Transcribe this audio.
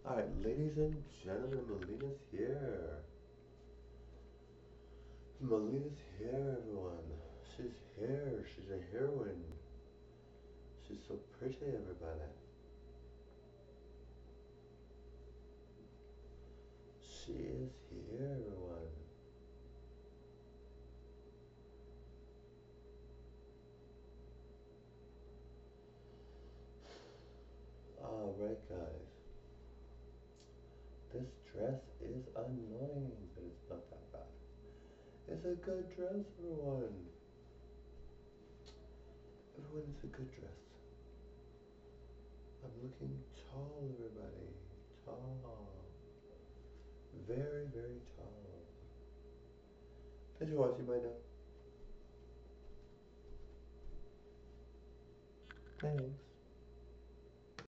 Alright, ladies and gentlemen, Melina's here. Melina's here, everyone. She's here. She's a heroine. She's so pretty, everybody. She is here, everyone. Alright, guys. This dress is annoying, but it's not that bad. It's a good dress, everyone. Everyone, it's a good dress. I'm looking tall, everybody. Tall. Very, very tall. Did you watch it by now? Thanks.